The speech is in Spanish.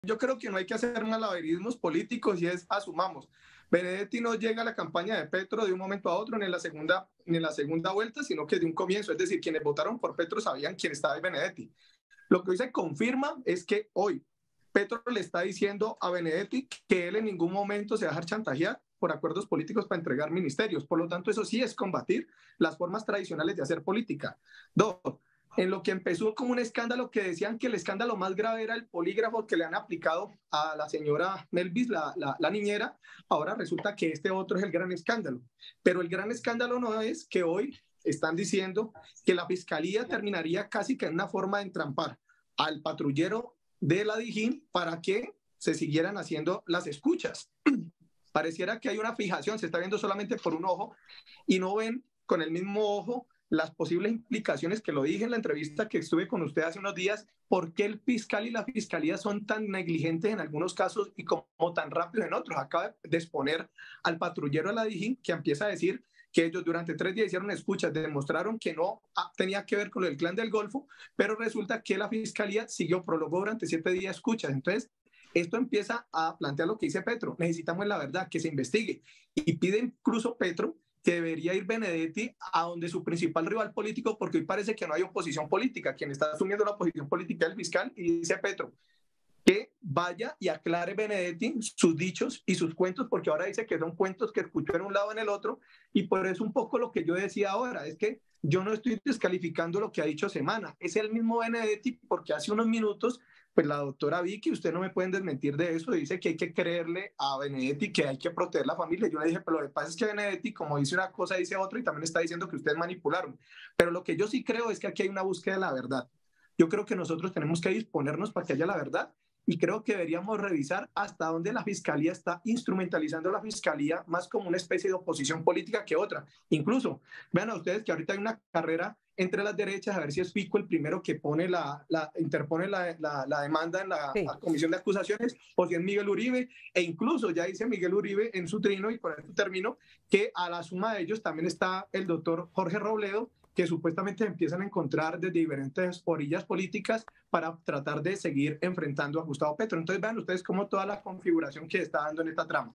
yo creo que no hay que hacer malabarismos políticos y es asumamos. Benedetti no llega a la campaña de Petro de un momento a otro ni en la segunda vuelta, sino que de un comienzo. Es decir, quienes votaron por Petro sabían quién estaba en Benedetti. Lo que hoy se confirma es que hoy Petro le está diciendo a Benedetti que él en ningún momento se va a dejar chantajear por acuerdos políticos para entregar ministerios. Por lo tanto, eso sí es combatir las formas tradicionales de hacer política. Dos, en lo que empezó como un escándalo que decían que el escándalo más grave era el polígrafo que le han aplicado a la señora Melvis, la niñera, ahora resulta que este otro es el gran escándalo. Pero el gran escándalo no es que hoy están diciendo que la fiscalía terminaría casi que en una forma de entrampar al patrullero de la Dijín para que se siguieran haciendo las escuchas. Pareciera que hay una fijación, se está viendo solamente por un ojo y no ven con el mismo ojo las posibles implicaciones, que lo dije en la entrevista que estuve con usted hace unos días, por qué el fiscal y la fiscalía son tan negligentes en algunos casos y como tan rápidos en otros. Acaba de exponer al patrullero de la Dijín que empieza a decir que ellos durante 3 días hicieron escuchas, demostraron que no tenía que ver con el clan del Golfo, pero resulta que la fiscalía siguió, prolongó durante 7 días escuchas. Entonces, esto empieza a plantear lo que dice Petro. Necesitamos la verdad, que se investigue. Y pide incluso Petro que debería ir Benedetti a donde su principal rival político, porque hoy parece que no hay oposición política. Quien está asumiendo la oposición política es el fiscal y dice Petro que vaya y aclare Benedetti sus dichos y sus cuentos, porque ahora dice que son cuentos que escuchó en un lado en el otro, y por eso un poco lo que yo decía ahora, es que yo no estoy descalificando lo que ha dicho Semana, es el mismo Benedetti, porque hace unos minutos, pues la doctora Vicky, usted no me pueden desmentir de eso, dice que hay que creerle a Benedetti, que hay que proteger la familia. Yo le dije, pero lo que pasa es que Benedetti, como dice una cosa, dice otra, y también está diciendo que ustedes manipularon. Pero lo que yo sí creo es que aquí hay una búsqueda de la verdad. Yo creo que nosotros tenemos que disponernos para que haya la verdad, y creo que deberíamos revisar hasta dónde la fiscalía está instrumentalizando la fiscalía más como una especie de oposición política que otra. Incluso, vean a ustedes que ahorita hay una carrera entre las derechas a ver si es Fico el primero que pone interpone la demanda en la Sí. comisión de acusaciones, o si es Miguel Uribe, e incluso ya dice Miguel Uribe en su trino, y con esto termino, que a la suma de ellos también está el doctor Jorge Robledo, que supuestamente empiezan a encontrar desde diferentes orillas políticas para tratar de seguir enfrentando a Gustavo Petro. Entonces vean ustedes cómo toda la configuración que está dando en esta trama.